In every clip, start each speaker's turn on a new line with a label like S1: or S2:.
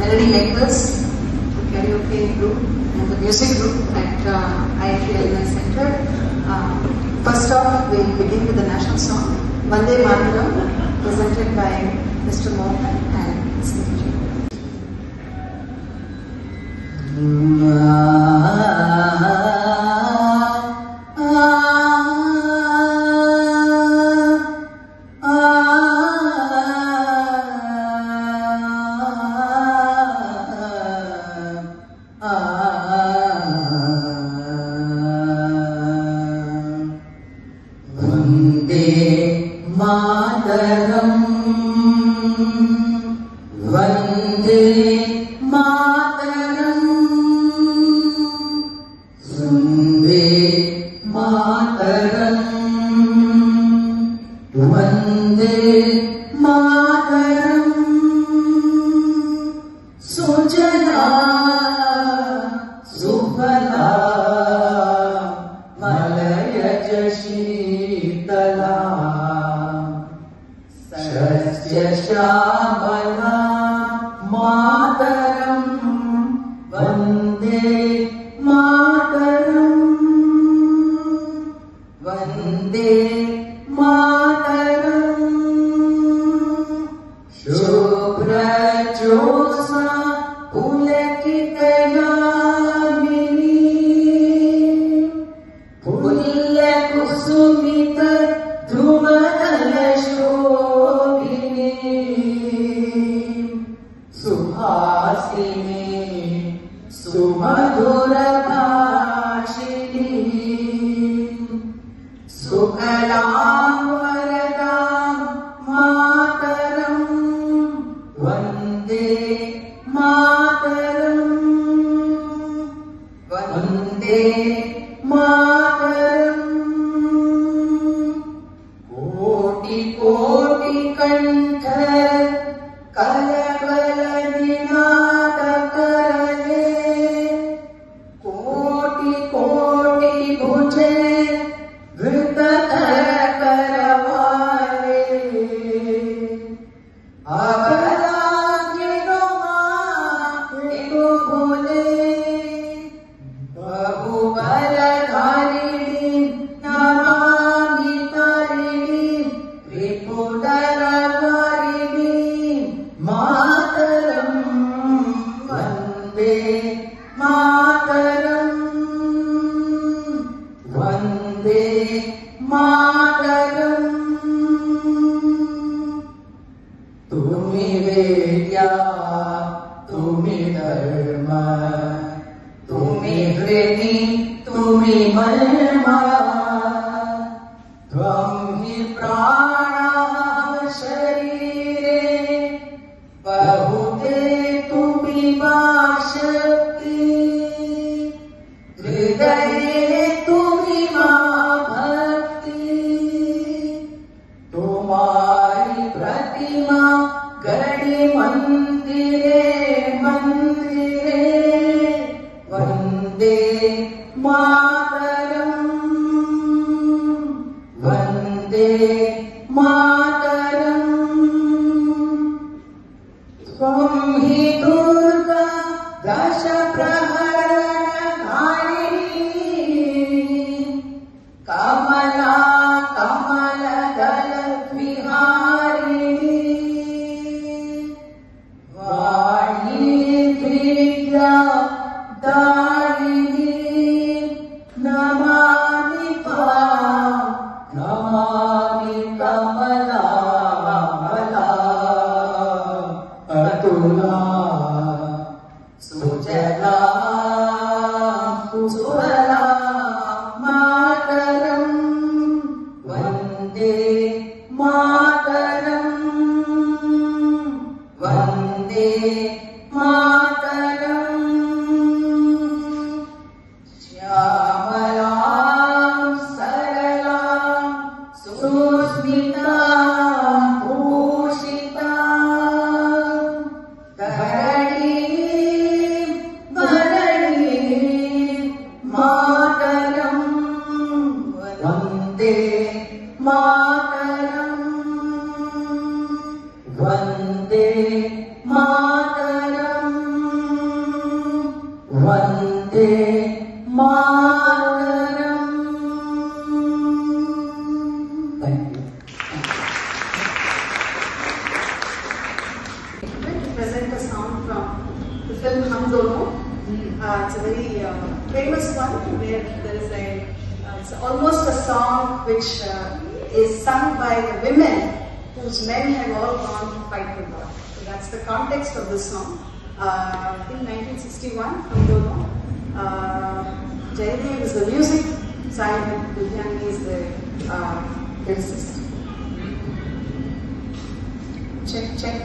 S1: melody makers, the karaoke group, and the music group at IIT Center. First off, we'll begin with the national song, Vande Mataram, presented by Mr. Mohan and Smriti.
S2: Vande Mataram.
S1: Vande Mataram. Thank you. I'm going to present a song from the film Hum Dono. It's a very famous one where there is it's almost a song which is sung by the women whose men have all gone to fight the war. So that's the context of this song. In 1961, Hum Dono. Jaidev is the music, Sai Dudhyani is the lyricist. Check.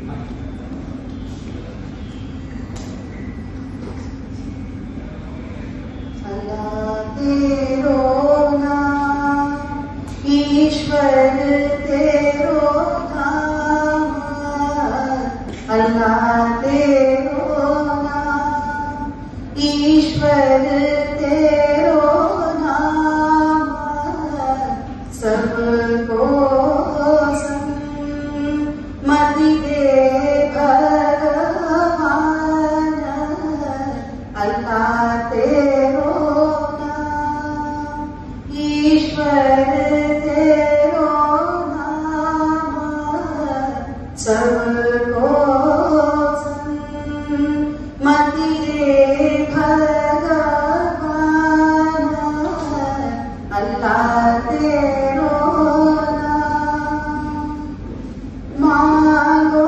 S1: अल्लाह तेरो नाम, ईश्वर तेरो नाम, अल्लाह तेरो नाम, ईश्वर तेरो नाम, सबको मति दे भगवान, अल्लाह तेरो ईश्वर तेरो नाम, सबको मति दे भगवान, अल्लाह तेरो नाम। मांगो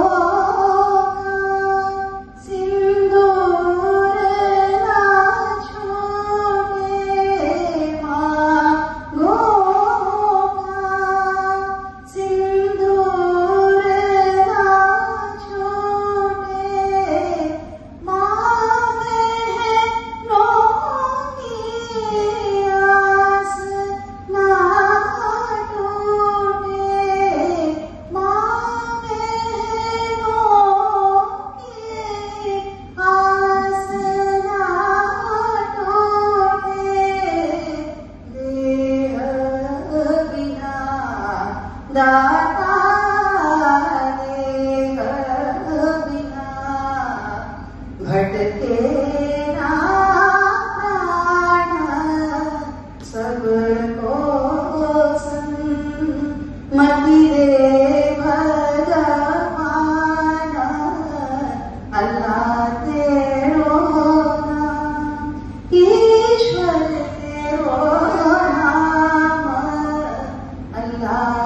S1: दाता देह बिना भटके ना प्राण, सबको मति दे भगवान, अल्लाह तेरो नाम, ईश्वर तेरो नाम, अल्लाह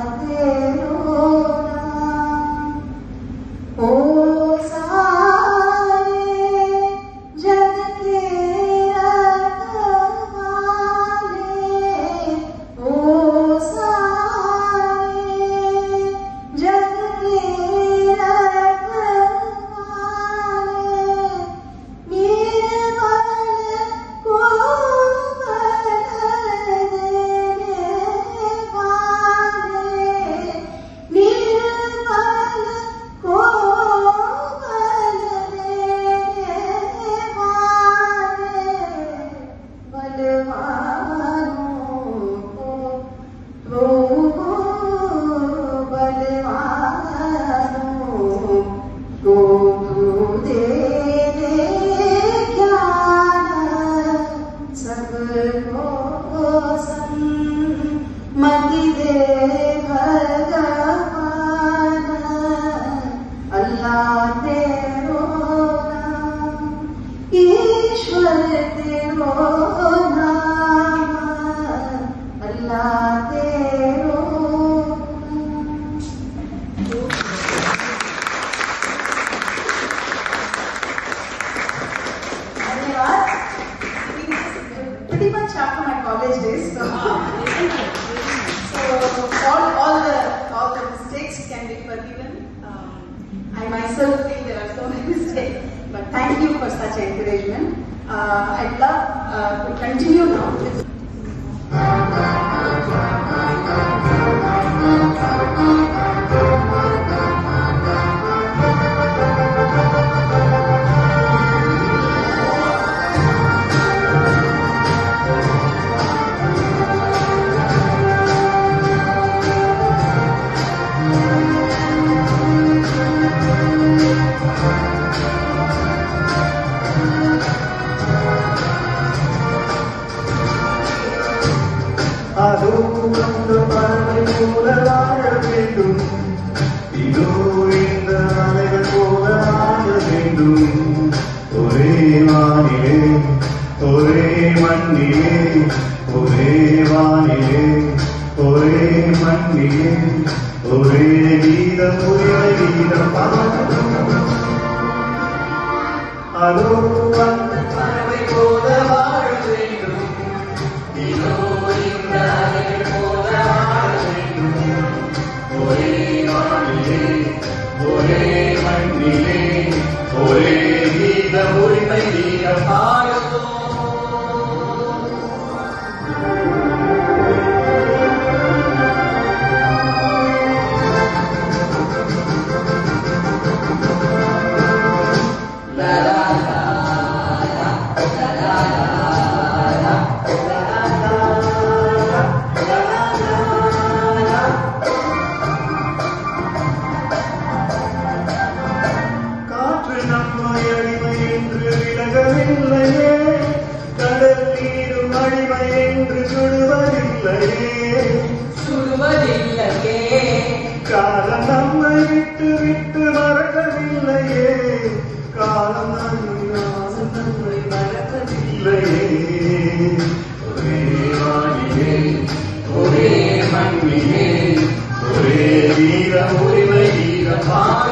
S1: मति दे भगवान, अल्लाह तेरो नाम, ईश्वर तेरो नाम, अल्लाह तेरो धन्यवाद। Pretty much after my college days, so all the mistakes can be forgiven. I myself think there are so many mistakes, but thank you for such encouragement. I'd love to continue now with
S2: வேண்டும் இதோ இந்த அலைகள் போல ஆட வேண்டும் ஒரே வானிலே ஒரே மண்ணிலே ஒரே வானிலே ஒரே மண்ணிலே ஒரே கீதம் ஒரே கீதம் அதோ அந்த பறவை போல வாழ வேண்டும் இதோ இந்த அலைகள் போல ஆட வேண்டும் ஒரே வானிலே ஒரே மண்ணிலே ஒரே கீதம் உரிமை கீதம் பாடுவோம் கடல் நீரும் அடிமை என்று சுடுவதில்லையே காலம் நம்மை விட்டு விட்டு மறக்கவில்லையே காலம் நம்மை மறக்கவில்லையே ஒரே வானிலே ஒரே மண்ணிலே ஒரே வீரம் உரிமை வீரம்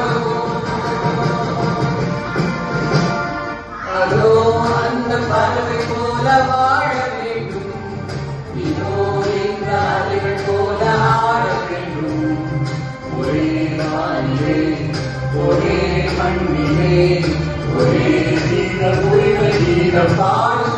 S2: அதோ அந்த பறவை போல வாழ வேண்டும் இதோ இந்த அலைகள் போல ஆட வேண்டும் ஒரே வானிலே ஒரே மண்ணிலே ஒரே வீர உரிமை வீரம் பாடும்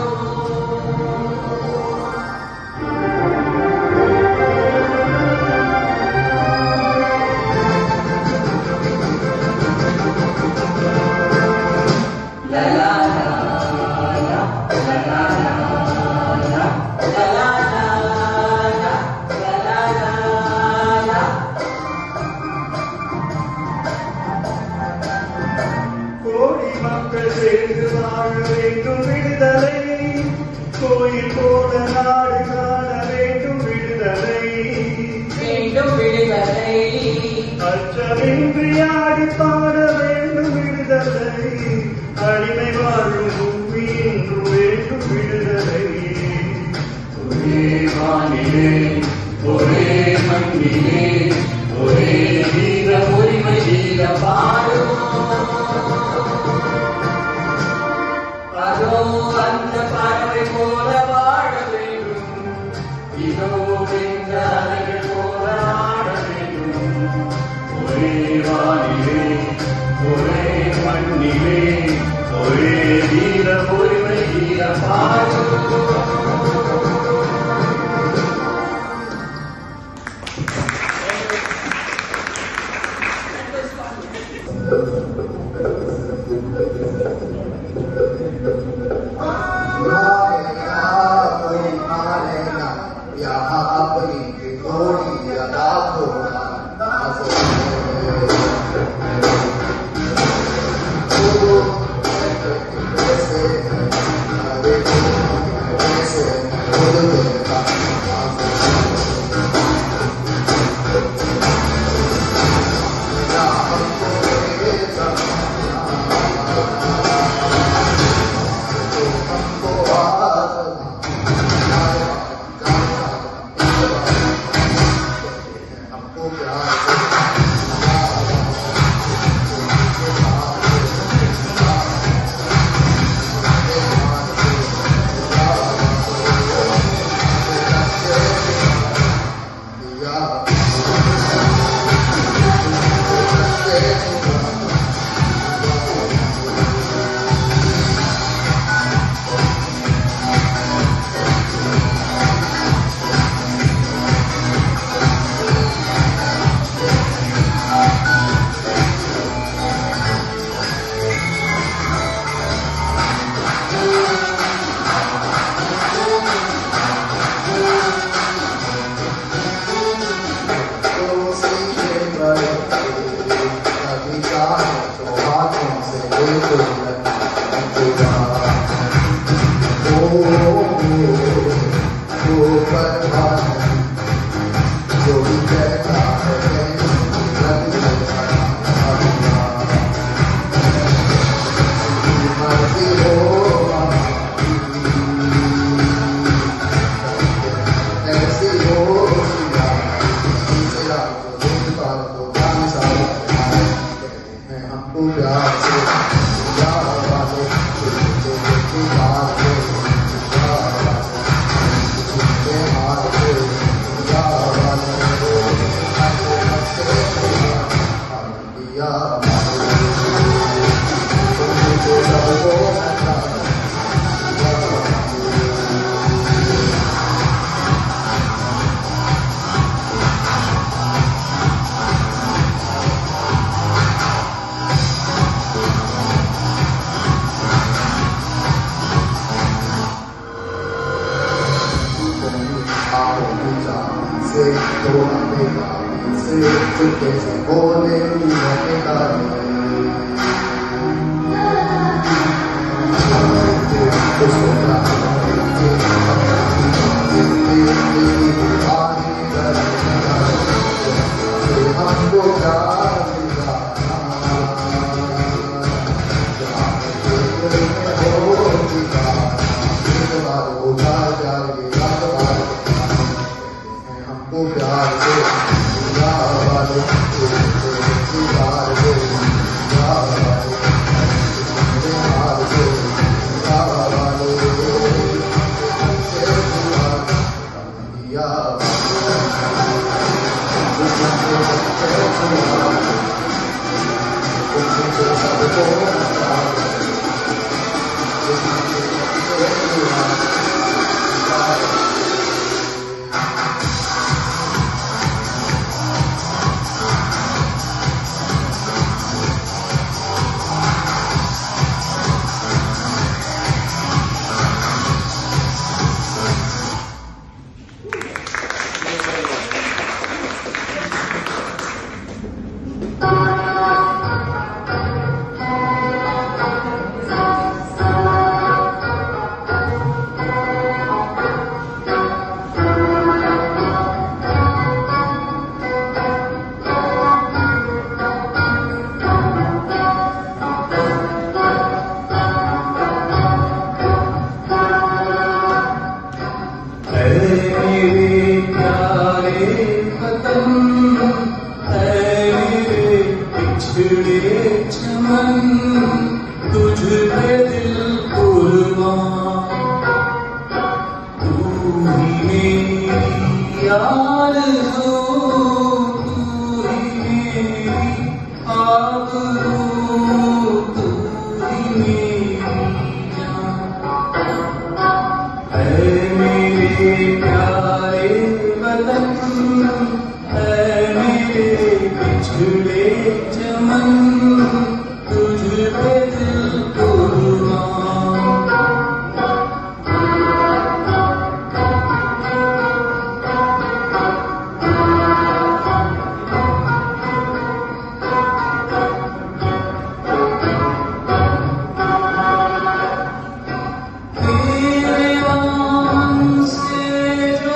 S2: சேர்ந்து வாழ வேண்டும் விடுதலை கோயில் போல நாடு காண வேண்டும் விடுதலை வேண்டும் விடுதலை அச்சமின்றி ஆடி பாட வேண்டும் விடுதலை அடிமை வாழும் பூமி என்று வேண்டும் விடுதலை ஒரே வானிலே ஒரே மண்ணிலே ஒரே வீர உரிமை வீர பாடும் அதோ அந்த பறவை போல வாழ வேண்டும் இதோ இந்த அலைகள் போல ஆட வேண்டும் ஒரே வானிலே ஒரே மண்ணிலே ஒரே வீர உரிமை வீர பாடும் जो भी कहता है
S3: चुपके से बोले मैंने गाने हमको प्यार मिला हमको प्यार से
S2: से जो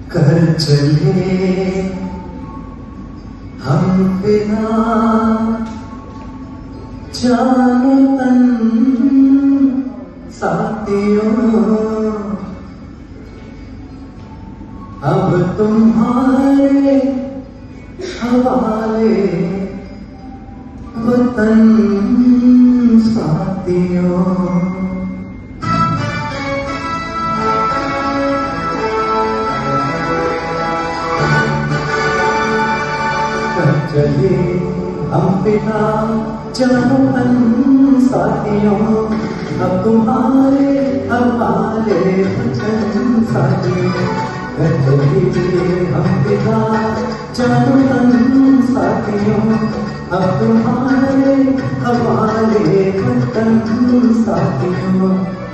S2: कर चले हम बिना जाने तन साथियों, अब तुम्हारे हवाले वतन साथियों। चले हम पिता जानन साथियों, अब तुम्हारे हमारे वचन साथियों। चले हम पिता जानन साथियों, अब तुम्हारे हमारे वचन साथियों।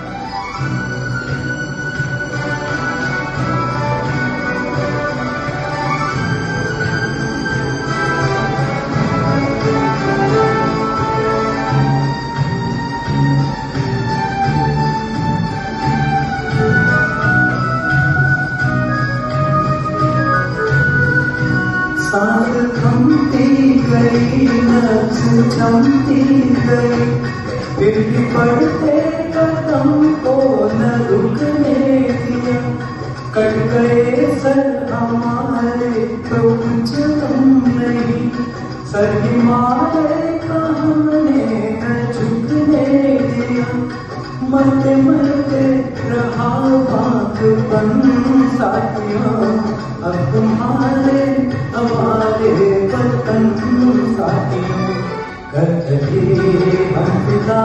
S2: थमती गई नफ्स थमती गई, फिर भी बढ़ते कदम को न रुकने दिया। कट गए सर हमारे तो कुछ हम नहीं, सर हिमालय का हमने न झुकने दिया। मरते मरते रहा बागपन साथियों, अब तुम्हारे हमारे वतन साथियों। कर चले हम पिता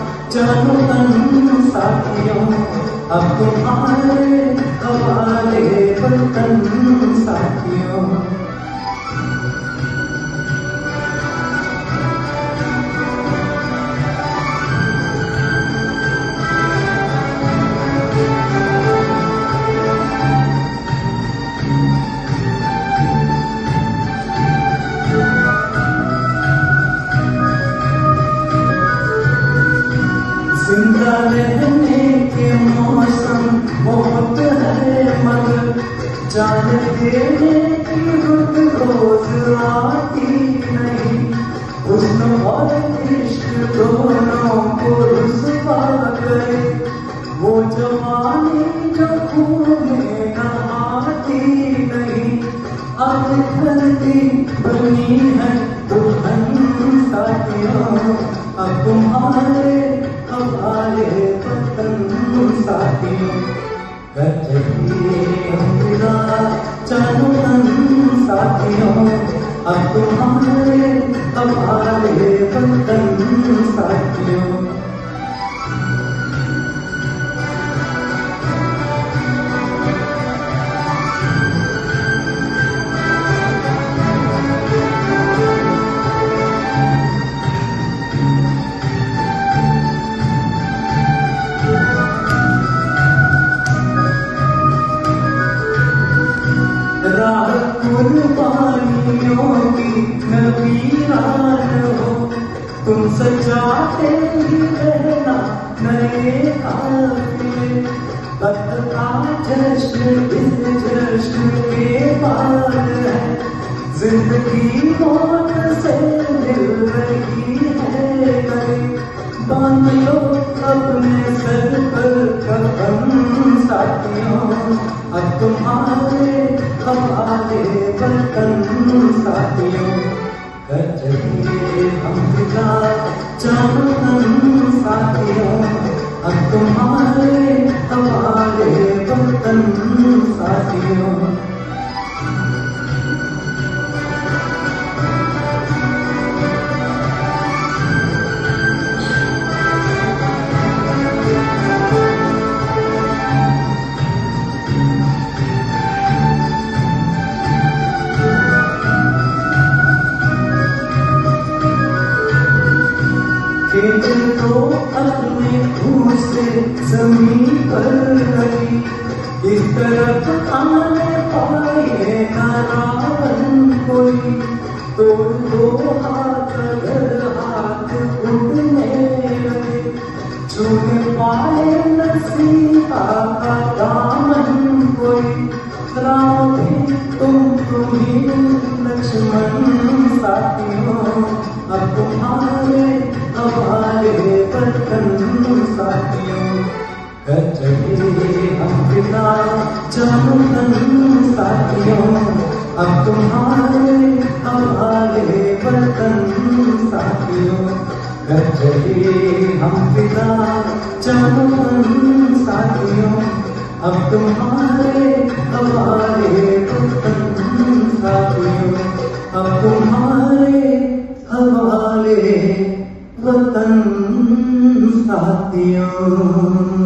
S2: जानन साथियों, अब तुम्हारे हमारे वतन साथियों। जिंदा रहने के मौसम बहुत है, मगर जान देने की रुत रोज आती नहीं। हुस्न और इश्क दोनों को रुसवा करे, वो जवानी जो खून में नहाती नहीं। आज धरती बनी है दुल्हन साथियों, अब तुम्हारे हमारे वतन साथियों। कर चले हम पिता जानन साथियों, अब तुम्हारे हमारे वतन साथियों। राह कुर्बानियों की नवीरान हो, तुम सजाते ही रहना नए काफिले। वक्त का जश्न इस जश्न के बाद है, जिंदगी मौत से मिल रही है गले। बांध लो अपने सर पर कफन साथियों, अब तुम्हारे हमारे वतन साथियों। कर चले हम पिता जानन साथियों, अब तुम्हारे हमारे वतन साथियों। खेत तो अपने खून से जमीन पर लगी, इस तरफ आने पाए न रावण कोई। तोड़ दो हाथ अगर हाथ उठने लगे, छूने पाए न सीता का दामन कोई। राम अब तुम्हारे हवाले वतन साथियों, कर चले हम फिदा जानो तन साथियों, अब तुम्हारे हवाले वतन साथियों, कर चले हम फिदा जानो तन साथियों, अब तुम्हारे हवाले वतन साथियों, अब तुम्हारे हवाले वतन साथियों।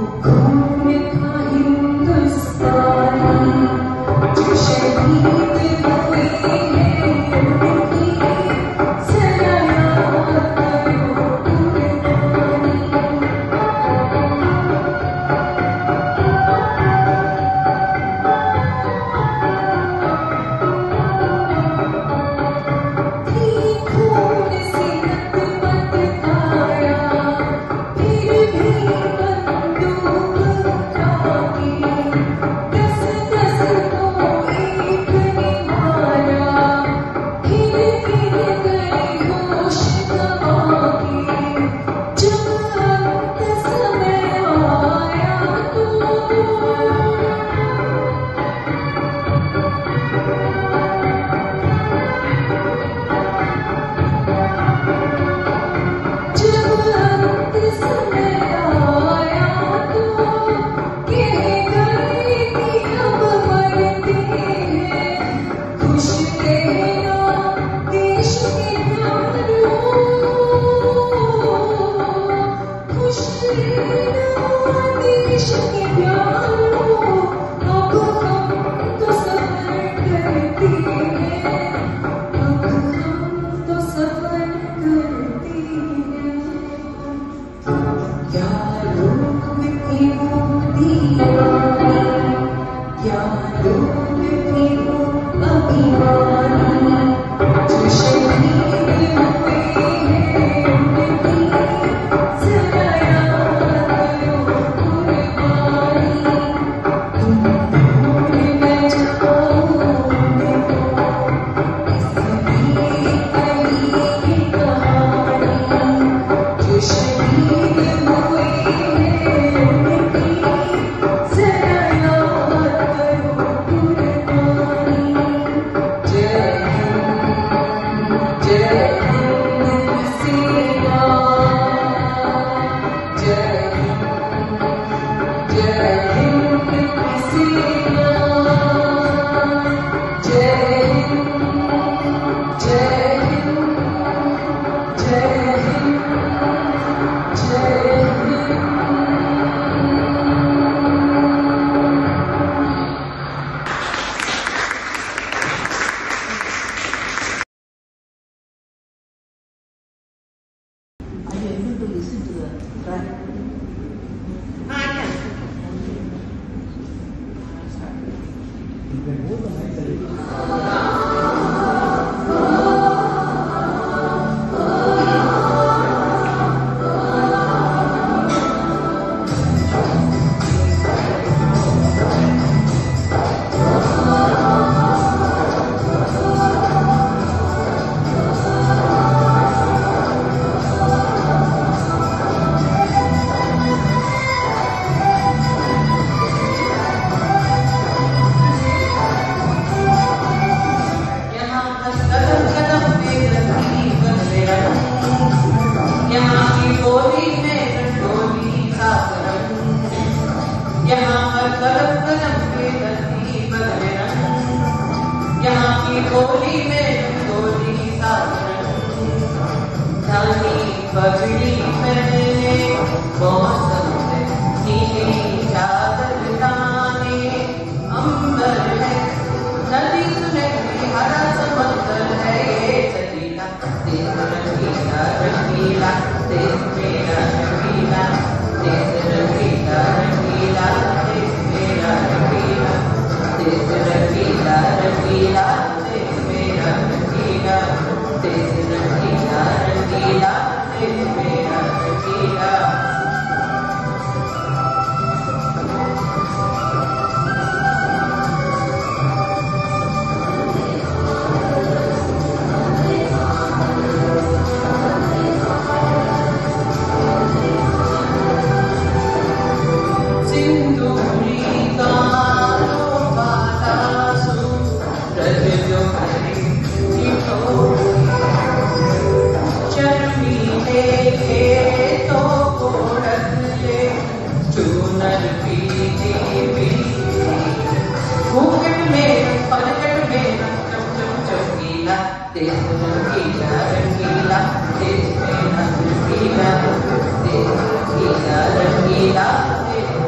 S4: रंगीला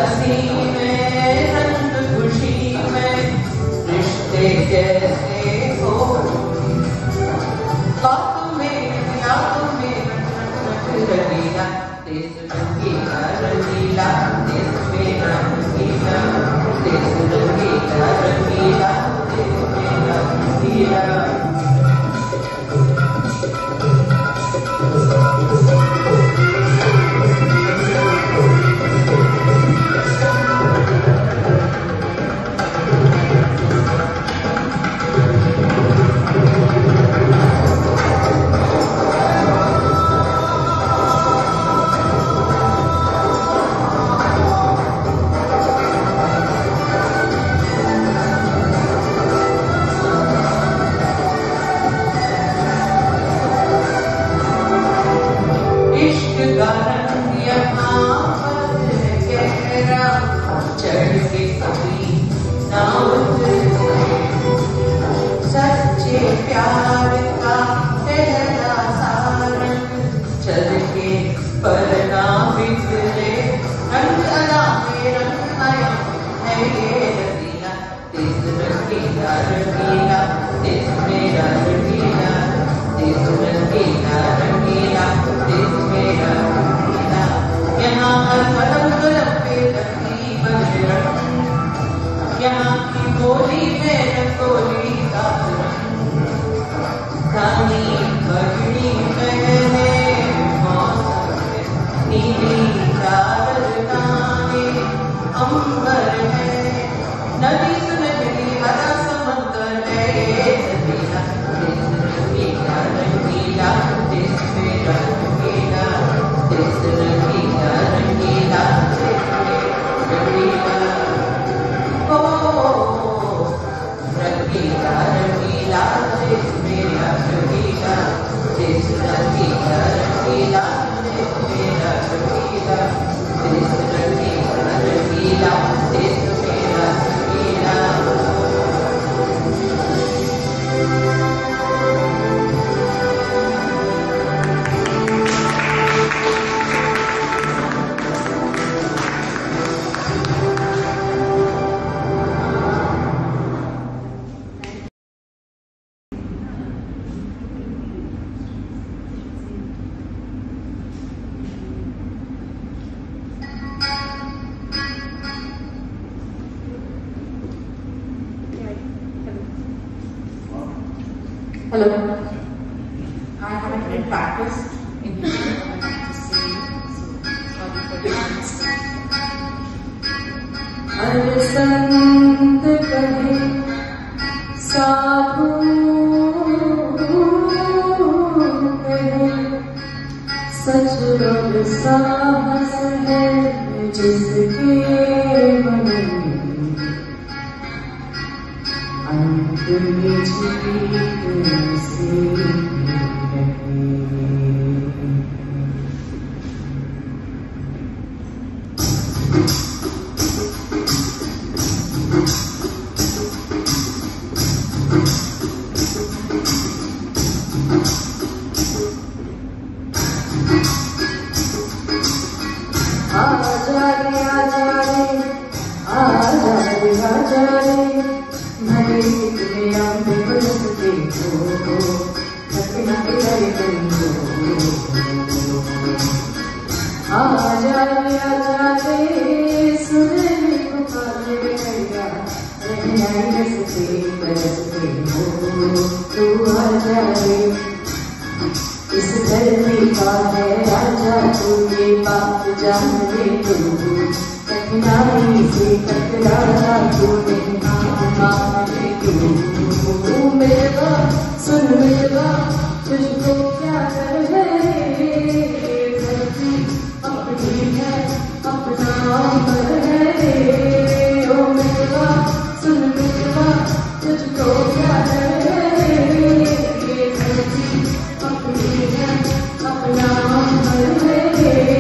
S2: हंसी में रंग खुशी में रिश्ते कैसे हो बातों में यादों में रंगीला देश रंगीला रंगीला देश मेरा रंगीला देश रंगीला रंगीला देश मेरा रंगीला सच्चे प्यार का पहला सारन चल के परना बिखरे रंग अला में रंग आया है ये रंगीला देश रंगीला रंगीला देश मेरा रंगीला देश रंगीला रंगीला देश मेरा रंगीला यहाँ हर कदम कदम पे तरकीब रंग यहाँ की बोली में रंगोली का काली पगड़ी पहने मौसम नीली चादर ताने अंबर है नदी सुनहरी हरा समंदर है रंगीला देश रंगीला रंगीला देश मेरा रंगीला देश रंगीला रंगीला देश मेरा रंगीला रंगीला रंगीला देश मेरा रंगीला देश रंगीला रंगीला देश मेरा रंगीला देश रंगीला रंगीला देश मेरा रंगीला
S1: Hello. I haven't been practiced in Hindi. I would like to say sorry for the
S2: अरे संत कहे साधु कहे सच और साहस है जिसके मन में अंत में जीत से इस धरती का है राजा तू ये बात जान ले तू कठिनाई से टकराना तू नहीं मान ले तू मेरा सुन मेरा तुझको क्या कर है धरती अपनी है अपना पर है ओ मेरा सुन मेरा तुझको क्या कर है धरती अपनी है अपना पर है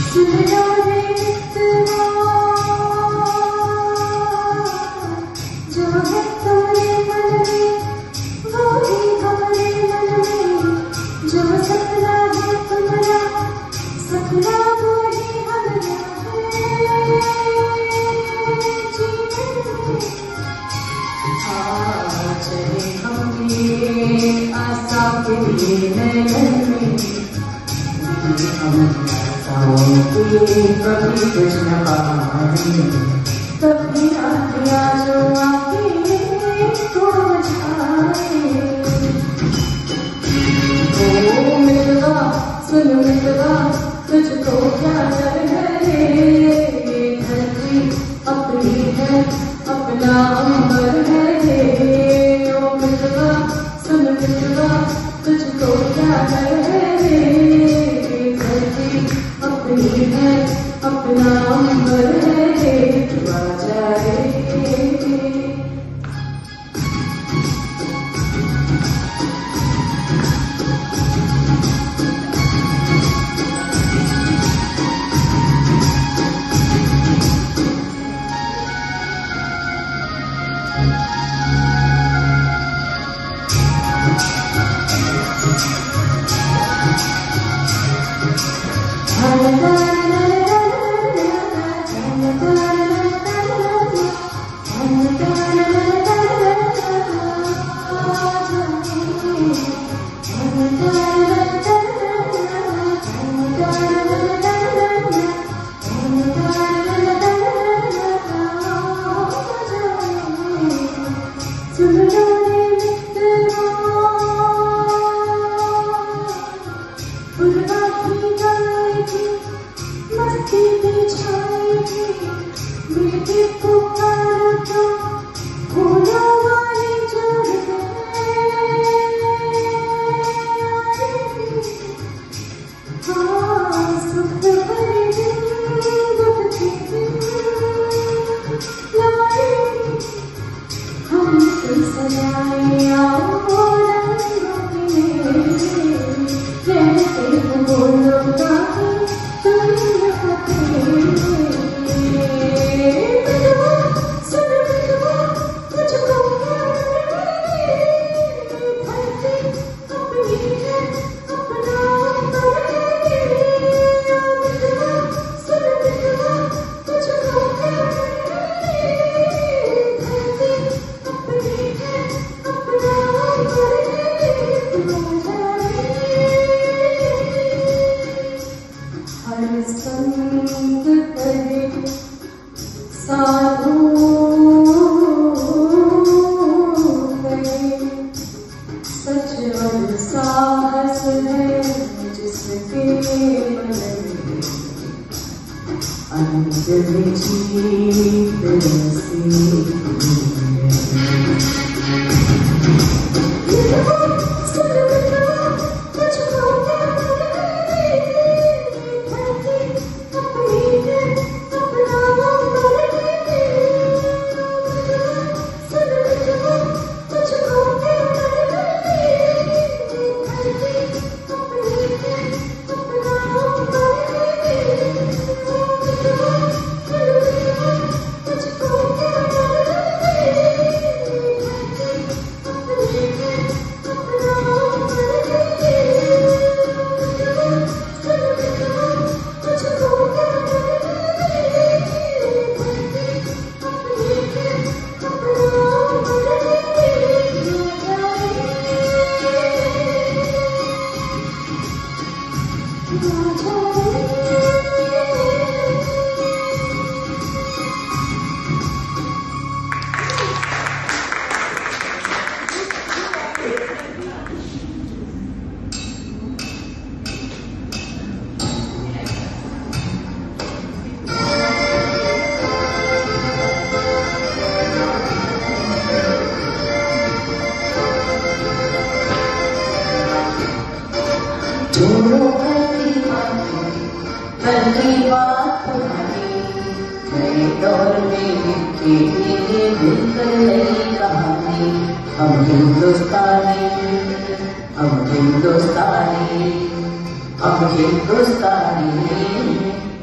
S2: सुन लो रे मित्रा, जो है तुम्हारे मन में वो ही हमारे मन में, जो सपना है तुम्हारा सपना वो ही हमारा है। चले हम ये आशा के लिए नैन में, हम आशाओं के कभी कुछ न पाए, कभी आखिया जो आके को बचाए। ओ मिलवा सुन मिलवा, तुझको क्या डर है, ये धरती अपनी है अपना अंबर है रे। ओ मिलवा सुन मिलवा, तुझको क्या डर है, ये धरती अपनी है अपना अंबर है रे। तू आजा रे,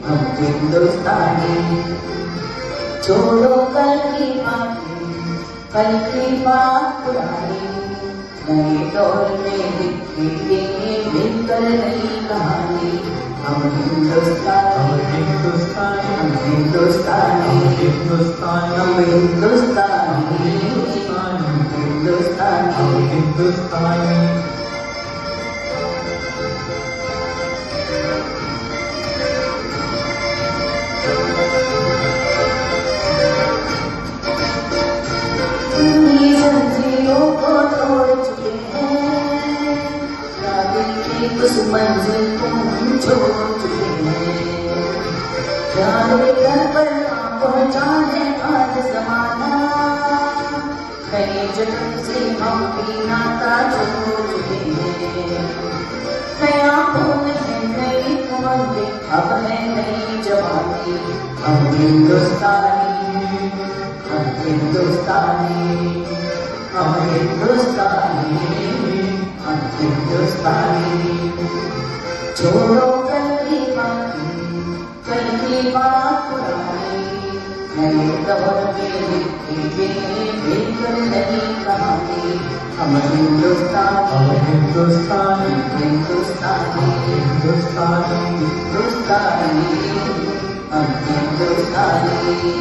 S2: हम हिंदुस्तानी। छोड़ो कल की बातें, कल की बात पुरानी, नए दौर में लिखेंगे मिलकर नई कहानी। हम हिंदुस्तानी, हम हिंदुस्तानी, हम हिंदुस्तानी, हम हिंदुस्तानी, हम हिंदुस्तानी। जंजीरों को तोड़ चुके हैं, राबिल की उस मंजिल को हम छोड़ चुके हैं। जाने घर पर पहुँचा है आज जमाना, नए जन्म से हम भी नाता छोड़ चुके हैं। नया खून है, नई उमंग, अब है नई जवानी। हम हिंदुस्तानी, हम हिंदुस्तानी, हम हिंदुस्तानी, हम हिंदुस्तानी। छोड़ो कल की बातें, कल की बात पुरानी, नए दौर में लिखेंगे मिलकर नई कहानी। हम हिंदुस्तानी, हम हिंदुस्तानी, हिंदुस्तानी, हिंदुस्तानी, हिंदुस्तानी, हम हिंदुस्तानी।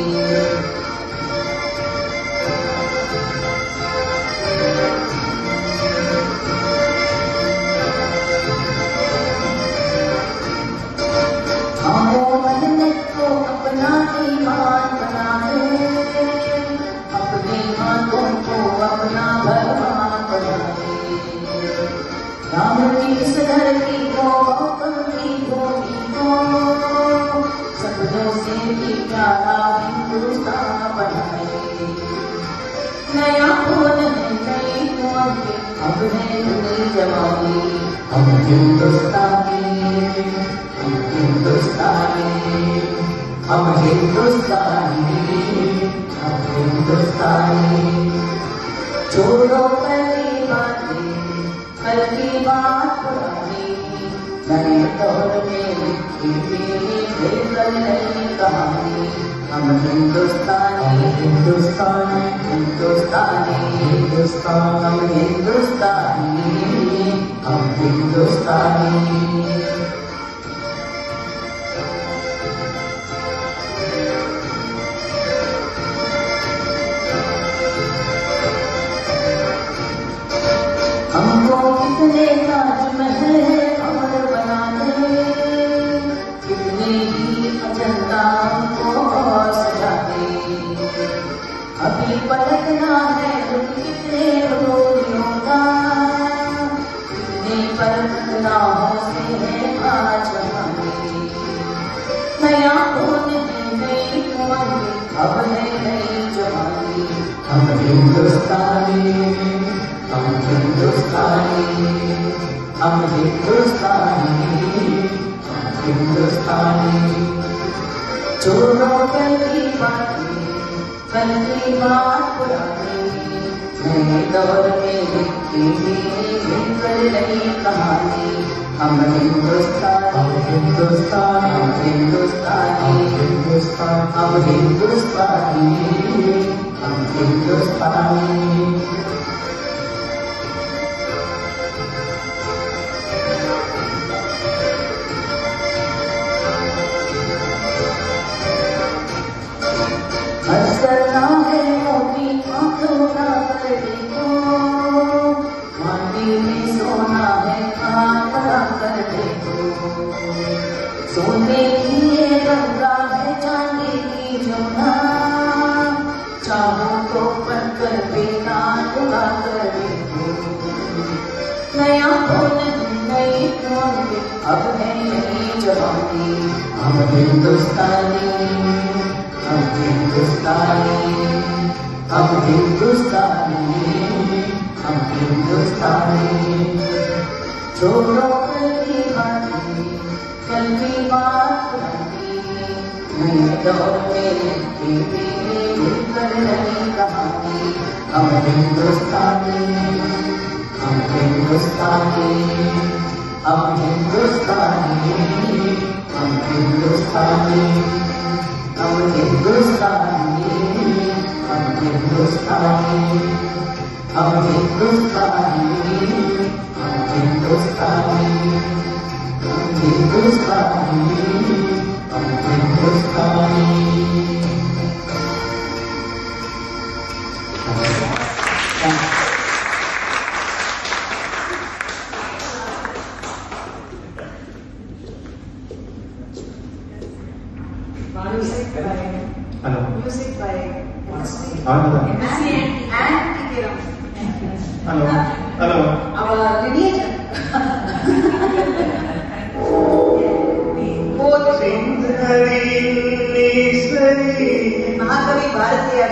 S2: अपना ईमान बना ले, अपने हाथों को अपना भगवान बना ले। राम की इस धरती को, गौतम की भूमि को, सपनों से भी प्यारा हिंदुस्तान बनाए। नया खून है, नई उमंग, अब है नई जवानी। हम हिंदुस्तानी, हम हिंदुस्तानी, हम हिंदुस्तानी, हम हिंदुस्तानी। छोड़ो कल की बातें, कल की बात पुरानी, नए दौर में लिखेंगे मिलकर नई कहानी। हम हिंदुस्तानी, हिंदुस्तानी, हिंदुस्तानी, हिंदुस्तानी, हम हिंदुस्तानी, हम हिंदुस्तानी। हमको कितने ताजमहल और बनाने, कितने ही अजंता हमको और सजाने। अभी पलटना है रुख कितने रोगियों का, कितने पलटनाओं से है आज हमारे। नया खून है, नई उमंग, अब है नई जवानी। हम हिंदुस्तानी, हम हिंदुस्तानी, हम हिंदुस्तानी, हम हिंदुस्तानी। छोड़ो कल की बातें, कल की बात पुरानी, नए दौर में लिखेंगे मिलकर नई कहानी। हम हिंदुस्तानी, हम हिंदुस्तानी, हम हिंदुस्तानी, हम हिंदुस्तानी, हम हिंदुस्तानी। हंसना है मोटी आंखों का कर देखो, माटी में सोना है खाना कर देखो। सोने की ये गंगा है चांदी की जमुना, चाहो तो पत्थर पे नाच उड़ा कर देखो। नया खून है, नई उमंग, अब है नई जवानी। हम हिंदुस्तानी, हम हिंदुस्तानी, हम हिंदुस्तानी, हम हिंदुस्तानी। छोड़ो कल की बातें, कल की बात पुरानी, नए दौर में लिखेंगे मिलकर नई कहानी। हम हिंदुस्तानी, हम हिंदुस्तानी, हम हिंदुस्तानी, हम हिंदुस्तानी।
S4: हिंदुस्तानी, हम हिंदुस्तानी, हम हिंदुस्तानी, हम हिंदुस्तानी, हम हिंदुस्तानी, हम हिंदुस्तानी, हम हिंदुस्तानी।
S1: Music by
S4: Hello. Hello.
S1: our lineage. महाकवि भारतीयार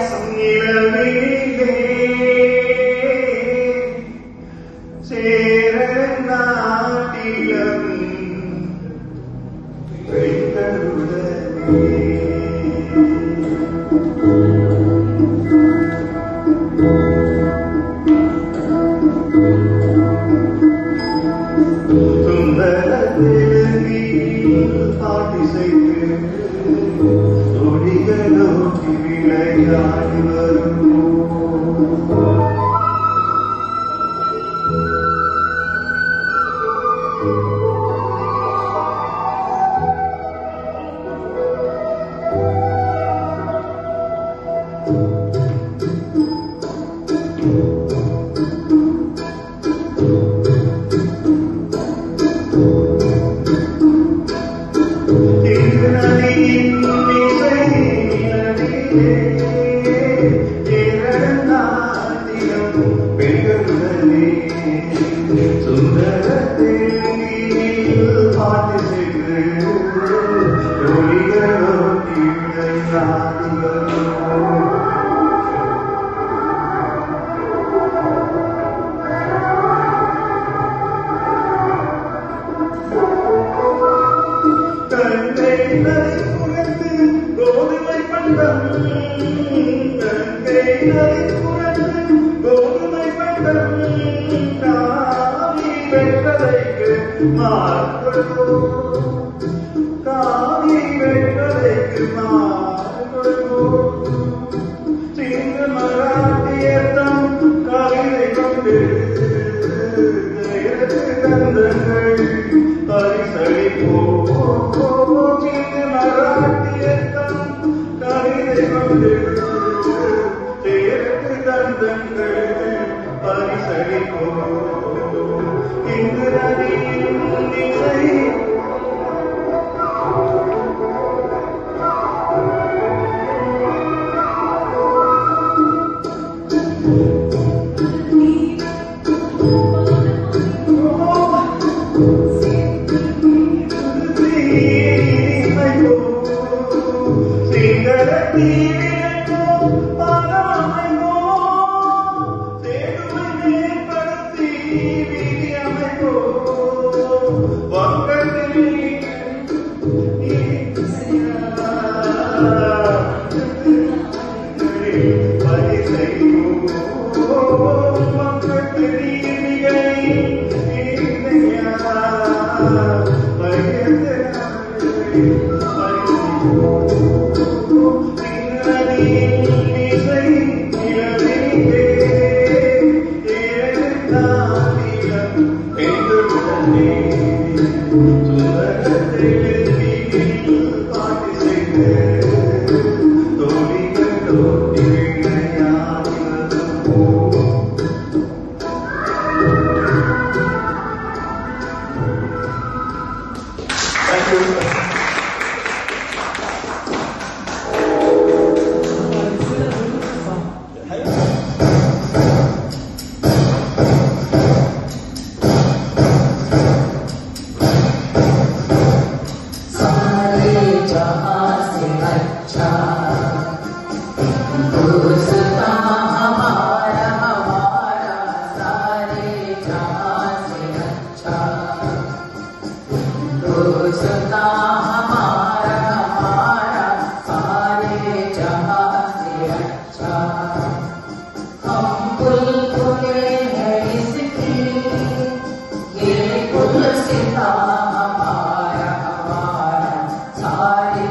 S4: सारे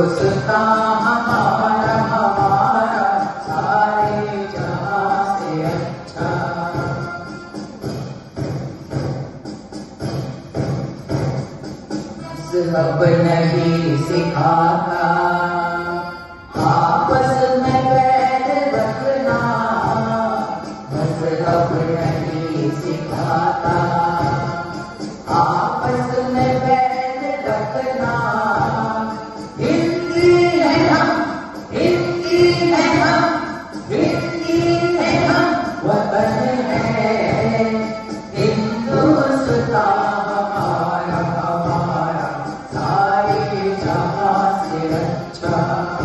S4: दोस्ता हमारा हमारा सारे जहां से अच्छा। सब नहीं सिखाता आपस में बैर रखना, मजहब नहीं सिखाता आपस में बैर रखना। हिंदी है हम, हिंदी है हम, हिंदी है हम, वतन है हिंदुस्तान हमारा हमारा सारे जहां से अच्छा।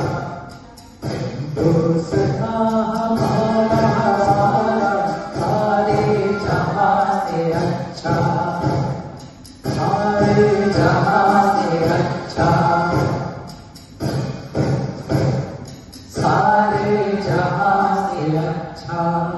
S4: हिंदुस्तान हमारा हमारा सारे जहां से अच्छा, सारे जहां से अच्छा, सारे जहां से अच्छा।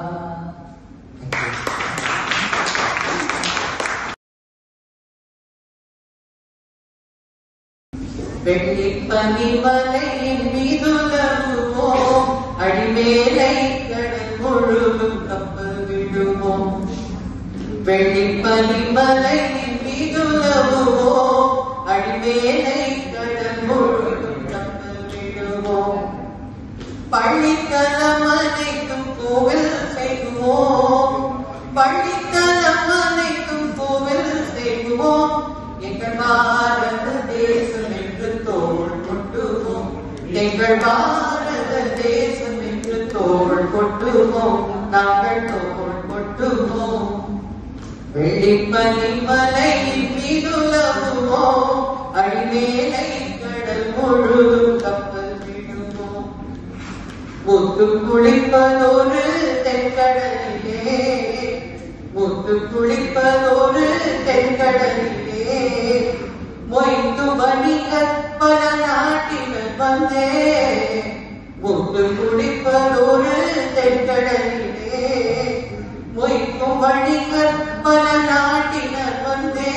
S4: வெள்ளி பனிமலை மீதுலகுவோம், அடிமேலை கடல் முழுதும் கப்பல் விடுவோம். வெள்ளி பனிமலை மீதுலகுவோம், அடிமேலை கடல் முழுதும் கப்பல் விடுவோம். பள்ளித்தலம் அனைத்தும் கோவில் செய்வோம், பள்ளித்தலம் அனைத்தும் கோவில் செய்வோம். எங்கள் பாரத தேசம் என்று தோள் கொட்டுவோம், எங்கள் பாரத தேசம் என்று தோள் கொட்டுவோம், நாங்கள் தோள் கொட்டுவோம். வெள்ளிப்பனி மலையின் மீதுலகுவோம், அடிமேலை கடல் முழுதும் கப்பல் விடுவோம். முத்து குளிப்பதொரு தென்கடலிலே, முத்து குளிப்பதொரு தென்கடலிலே. மொய்த்து வணிகர் பல நாட்டினர் வந்தே, முத்து குளிப்பதொரு தென்கடலிலே. மொய்க்கும் வணிகர் பல நாட்டினர் வந்தே,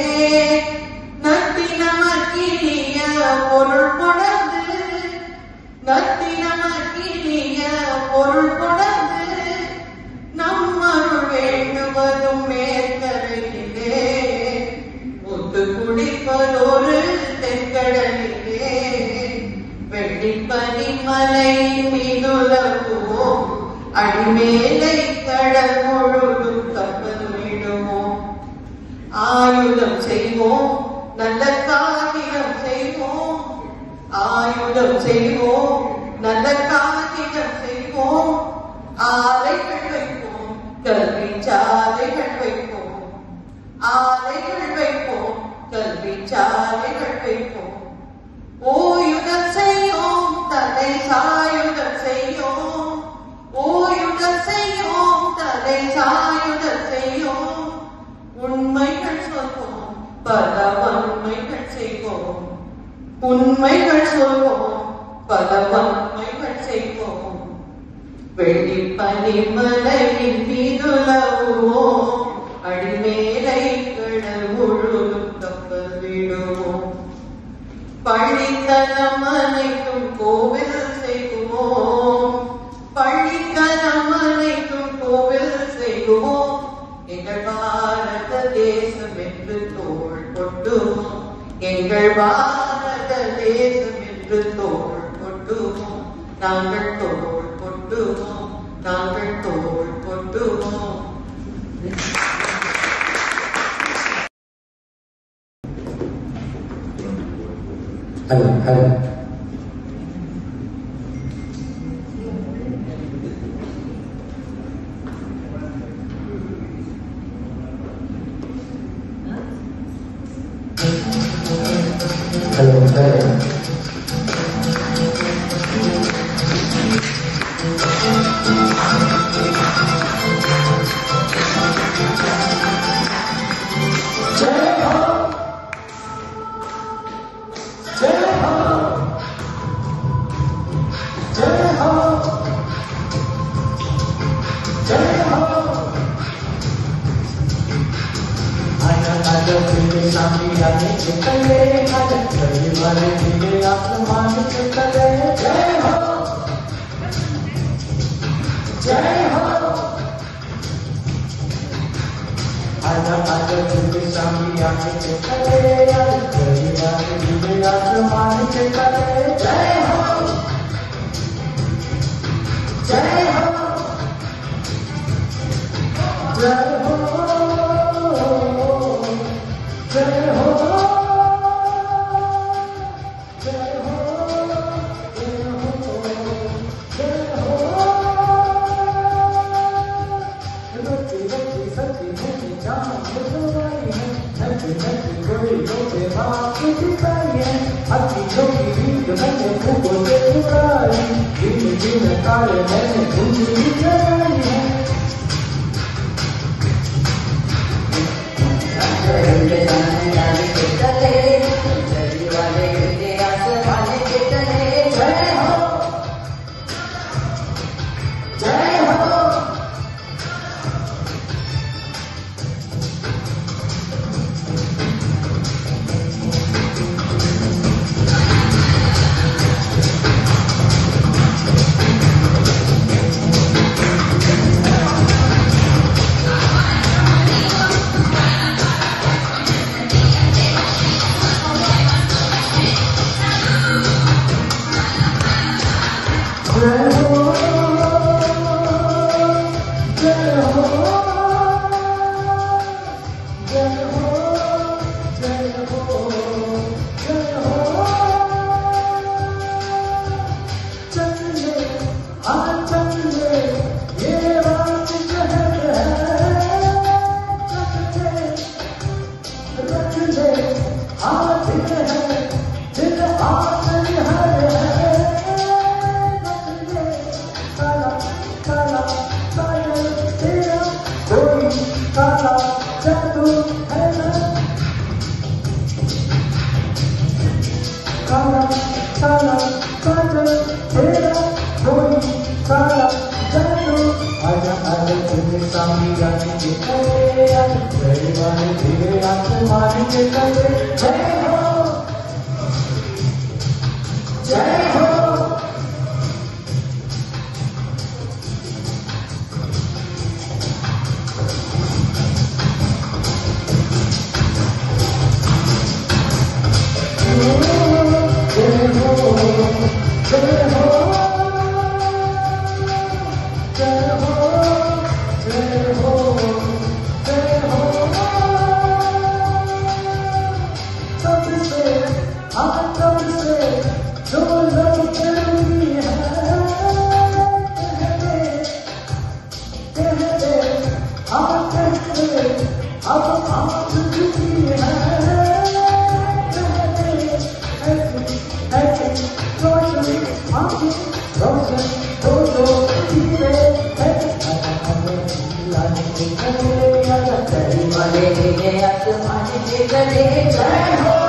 S4: நத்தினமக்கினிய பொருள் கொணர்ந்து, நத்தினமக்கினிய பொருள் கொணர்ந்து, நம்மருள் வேண்டுவதும் மேற்கரையிலே. முத்து குடிப்பதொரு தென்கடலிலே, வெள்ளிப்பனி மலை மீதுலகுவோம், அடிமேலை கடல் முழுதும் கப்பல் விடுவோம். ஆயுதம் செய்வோம், நல்ல காகிதம் செய்வோம், ஆயுதம் செய்வோம், நல்ல காகிதம் செய்வோம். ஆலைகள் வைப்போம், கல்வி சாலைகள் வைப்போம், ஆலைகள் வைப்போம், கல்வி சாலைகள் வைப்போம். ஓயுதம் செய்யோம், தலை சாயுதம் செய்யோம், ஓயுதம் செய்யோம், தலை சாயுதம் செய்யோம். உண்மைகள் சொல்வோம், பல வன்மைகள் செய்வோம், உண்மைகள் சொல்வோம், பல வன்மைகள் செய்வோம். வெள்ளிப்பனி மலையின் மீதுலகுவோம், அடிமேலை கடல் முழுதும் கப்பல் விடுவோம். பள்ளித்தலம் அனைத்தும் கோவில் செய்வோம், பள்ளித்தலம் அனைத்தும் கோவில் செய்வோம். எங்கள் பாரத தேசம் என்று தோள் கொட்டுவோம், எங்கள் பாரத தேசம் என்று தோள் கொட்டுவோம், நாங்கள் தோள் கொட்டுவோம், நாங்கள் தோள் கொட்டுவோம்.
S5: Hello, hello. Hello, hello. Sampai hari ini kita जय हो आजा आजा तुझे सामने आके चले यार तेरी याद मुझे आसमान के तले जय हो जय हो जय हो जय हो
S2: जय हो